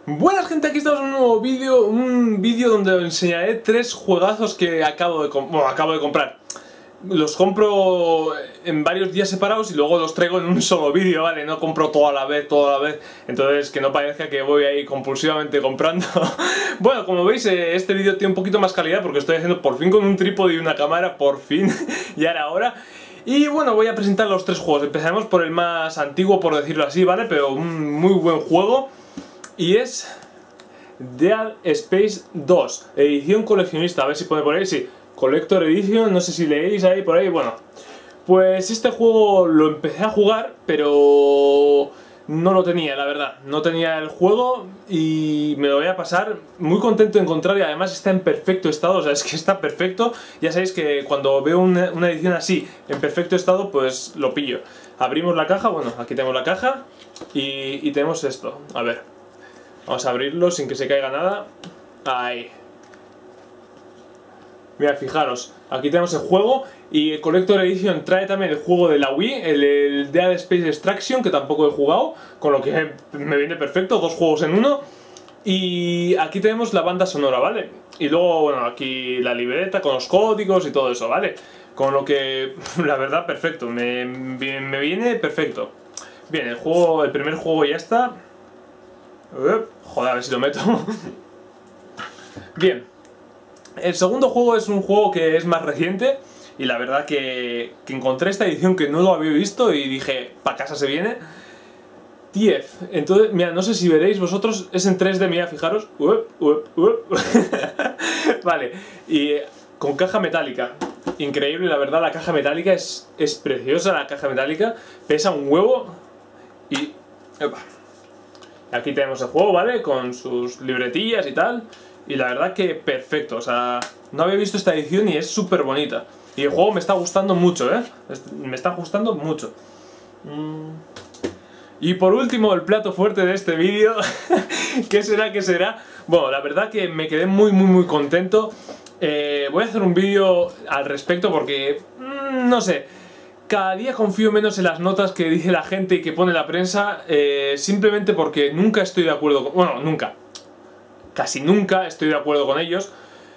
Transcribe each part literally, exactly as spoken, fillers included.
Buenas gente, aquí estamos en un nuevo vídeo, un vídeo donde os enseñaré tres juegazos que acabo de, bueno, acabo de comprar. Los compro en varios días separados y luego los traigo en un solo vídeo, ¿vale? No compro todo a la vez, todo a la vez, entonces que no parezca que voy ahí compulsivamente comprando. Bueno, como veis, este vídeo tiene un poquito más calidad porque estoy haciendo por fin con un trípode y una cámara, por fin, ya era hora. Y bueno, voy a presentar los tres juegos. Empezaremos por el más antiguo, por decirlo así, ¿vale? Pero un muy buen juego. Y es Dead Space dos, edición coleccionista. A ver si pone por ahí, sí, Collector Edition, no sé si leéis ahí por ahí. Bueno, pues este juego lo empecé a jugar, pero no lo tenía, la verdad. No tenía el juego y me lo voy a pasar muy contento de encontrar. Y además está en perfecto estado, o sea, es que está perfecto. Ya sabéis que cuando veo una, una edición así, en perfecto estado, pues lo pillo. Abrimos la caja, bueno, aquí tenemos la caja y, y tenemos esto, a ver. Vamos a abrirlo sin que se caiga nada. Ahí. Mira, fijaros, aquí tenemos el juego. Y el Collector Edition trae también el juego de la Wii, el, el Dead Space Extraction, que tampoco he jugado, con lo que me viene perfecto, dos juegos en uno. Y aquí tenemos la banda sonora, ¿vale? Y luego, bueno, aquí la libreta con los códigos y todo eso, ¿vale? Con lo que, la verdad, perfecto, me, me viene perfecto. Bien, el juego, el primer juego ya está. Joder, a ver si lo meto. Bien. El segundo juego es un juego que es más reciente. Y la verdad que, que encontré esta edición que no lo había visto y dije, pa' casa se viene. Tief. Entonces, mira, no sé si veréis vosotros, es en tres D, mira, fijaros. Uep, uep, uep. Vale, y con caja metálica. Increíble, la verdad, la caja metálica es, es preciosa, la caja metálica. Pesa un huevo y... Epa. Aquí tenemos el juego, ¿vale? Con sus libretillas y tal. Y la verdad que perfecto, o sea, no había visto esta edición y es súper bonita. Y el juego me está gustando mucho, ¿eh? Me está gustando mucho. Mm. Y por último, el plato fuerte de este vídeo. ¿Qué será? ¿Qué será? Bueno, la verdad que me quedé muy, muy, muy contento. Eh, voy a hacer un vídeo al respecto porque... Mmm, no sé... Cada día confío menos en las notas que dice la gente y que pone la prensa, eh, simplemente porque nunca estoy de acuerdo con... Bueno, nunca. Casi nunca estoy de acuerdo con ellos.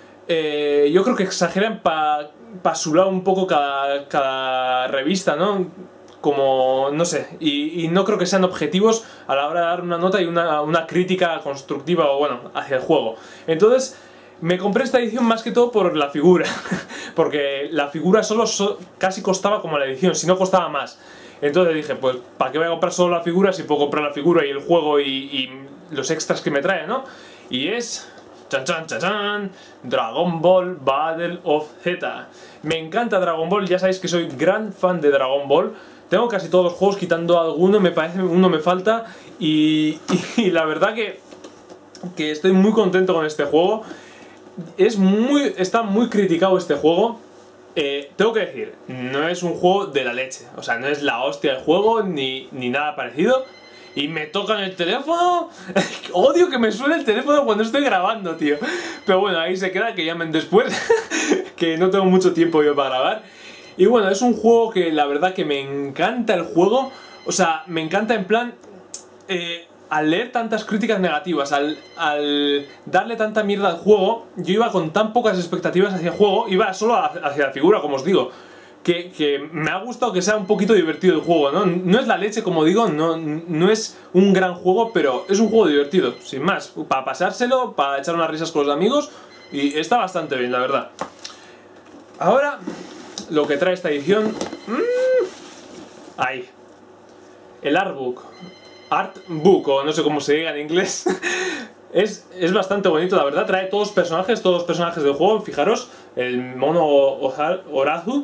Eh, yo creo que exageran para pa su lado un poco cada, cada revista, ¿no? Como... no sé. Y, y no creo que sean objetivos a la hora de dar una nota y una, una crítica constructiva o bueno, hacia el juego. Entonces... me compré esta edición más que todo por la figura, porque la figura solo so casi costaba como la edición, si no costaba más. Entonces dije, pues ¿para qué voy a comprar solo la figura si puedo comprar la figura y el juego y, y los extras que me trae, ¿no? Y es... ¡Chan, chan, chan, chan! Dragon Ball Battle of Z. Me encanta Dragon Ball, ya sabéis que soy gran fan de Dragon Ball. Tengo casi todos los juegos, quitando alguno, me parece uno me falta. Y, y, y la verdad que, que estoy muy contento con este juego. Es muy, está muy criticado este juego. eh, Tengo que decir, no es un juego de la leche. O sea, no es la hostia del juego ni, ni nada parecido. Y me tocan el teléfono. Odio que me suene el teléfono cuando estoy grabando, tío. Pero bueno, ahí se queda, que llamen después. Que no tengo mucho tiempo yo para grabar. Y bueno, es un juego que la verdad que me encanta el juego. O sea, me encanta en plan... Eh, al leer tantas críticas negativas, al, al darle tanta mierda al juego, yo iba con tan pocas expectativas hacia el juego, iba solo hacia la figura, como os digo, que, que me ha gustado que sea un poquito divertido el juego, ¿no? No es la leche, como digo, no, no es un gran juego, pero es un juego divertido, sin más, para pasárselo, para echar unas risas con los amigos, y está bastante bien, la verdad. Ahora, lo que trae esta edición... Mmm, ahí. El artbook. Artbook, o no sé cómo se diga en inglés. es, es bastante bonito, la verdad. Trae todos los personajes, todos los personajes del juego. Fijaros, el mono Orazu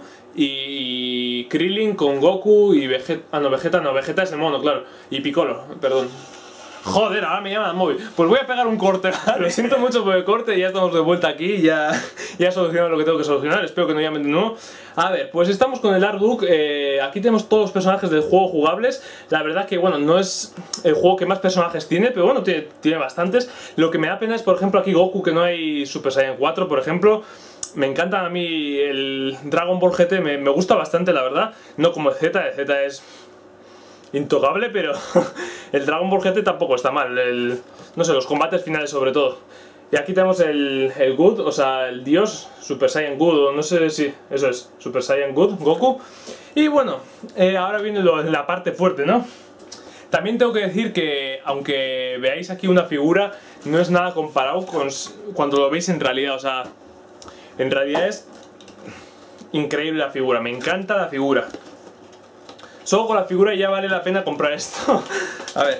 y Krillin con Goku y Vegeta. Ah, no, Vegeta no, Vegeta es el mono, claro. Y Piccolo, perdón. Joder, ahora me llama el móvil. Pues voy a pegar un corte, ¿vale? Lo siento mucho por el corte, ya estamos de vuelta aquí, ya, ya he solucionado lo que tengo que solucionar, espero que no llamen de nuevo. A ver, pues estamos con el artbook, eh, aquí tenemos todos los personajes del juego jugables. La verdad que, bueno, no es el juego que más personajes tiene, pero bueno, tiene, tiene bastantes. Lo que me da pena es, por ejemplo, aquí Goku, que no hay Super Saiyan cuatro, por ejemplo. Me encanta a mí el Dragon Ball G T, me, me gusta bastante, la verdad. No como el Z, el Z es... intocable, pero el Dragon Ball G T tampoco está mal. El, no sé, los combates finales sobre todo. Y aquí tenemos el, el Good, o sea, el dios, Super Saiyan Good, o no sé si, eso es, Super Saiyan Good, Goku. Y bueno, eh, ahora viene lo, la parte fuerte, ¿no? También tengo que decir que, aunque veáis aquí una figura, no es nada comparado con cuando lo veis en realidad, o sea, en realidad es increíble la figura, me encanta la figura. Solo con la figura ya vale la pena comprar esto. A ver.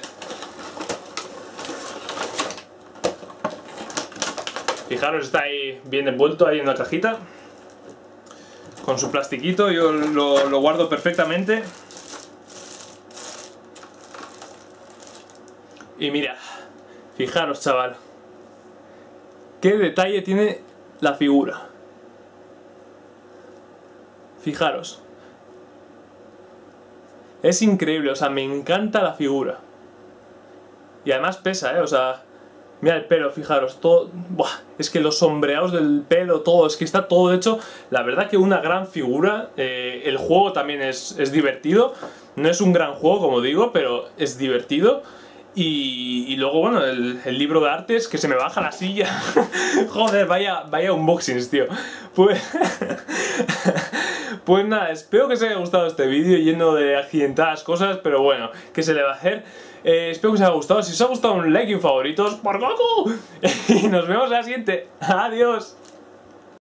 Fijaros, está ahí bien envuelto, ahí en la cajita. Con su plastiquito, yo lo, lo guardo perfectamente. Y mira, fijaros, chaval. Qué detalle tiene la figura. Fijaros. Es increíble, o sea, me encanta la figura. Y además pesa, eh, o sea... Mira el pelo, fijaros, todo... Buah, es que los sombreados del pelo, todo, es que está todo hecho. La verdad que una gran figura. eh, El juego también es, es divertido. No es un gran juego, como digo, pero es divertido. Y, y luego, bueno, el, el libro de artes, que se me baja la silla. Joder, vaya, vaya unboxings, tío. Pues... Pues nada, espero que os haya gustado este vídeo lleno de accidentadas cosas, pero bueno, ¿qué se le va a hacer? Eh, espero que os haya gustado. Si os ha gustado, un like y un favoritos por Goku. Y nos vemos en la siguiente. Adiós.